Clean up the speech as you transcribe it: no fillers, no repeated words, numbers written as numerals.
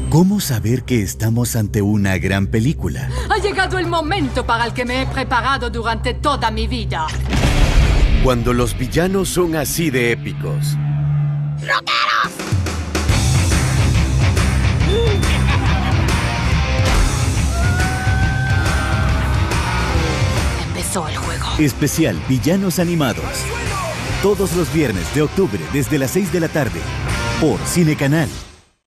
¿Cómo saber que estamos ante una gran película? Ha llegado el momento para el que me he preparado durante toda mi vida. Cuando los villanos son así de épicos. ¡Rockeros! Empezó el juego. Especial Villanos Animados. Todos los viernes de octubre desde las 6 de la tarde por Cinecanal.